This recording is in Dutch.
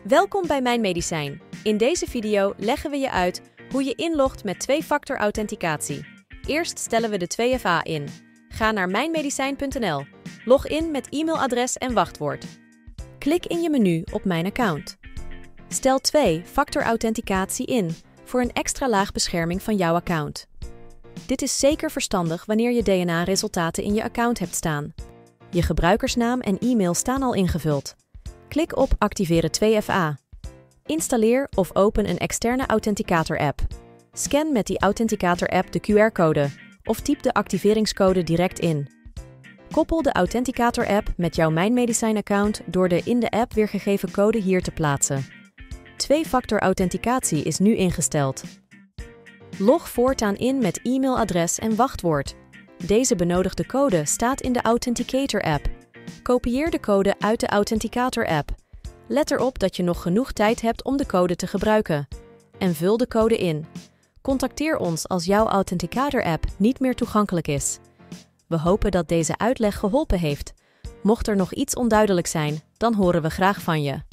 Welkom bij Mijn Medicijn. In deze video leggen we je uit hoe je inlogt met twee-factor authenticatie. Eerst stellen we de 2FA in. Ga naar mijnmedicijn.nl. Log in met e-mailadres en wachtwoord. Klik in je menu op Mijn account. Stel 2-factor authenticatie in voor een extra laag bescherming van jouw account. Dit is zeker verstandig wanneer je DNA-resultaten in je account hebt staan. Je gebruikersnaam en e-mail staan al ingevuld. Klik op Activeren 2FA. Installeer of open een externe authenticator-app. Scan met die authenticator-app de QR-code of typ de activeringscode direct in. Koppel de authenticator-app met jouw Mijn Medicijn-account door de in de app weergegeven code hier te plaatsen. Twee-factor authenticatie is nu ingesteld. Log voortaan in met e-mailadres en wachtwoord. Deze benodigde code staat in de Authenticator-app. Kopieer de code uit de Authenticator-app. Let erop dat je nog genoeg tijd hebt om de code te gebruiken. En vul de code in. Contacteer ons als jouw Authenticator-app niet meer toegankelijk is. We hopen dat deze uitleg geholpen heeft. Mocht er nog iets onduidelijk zijn, dan horen we graag van je.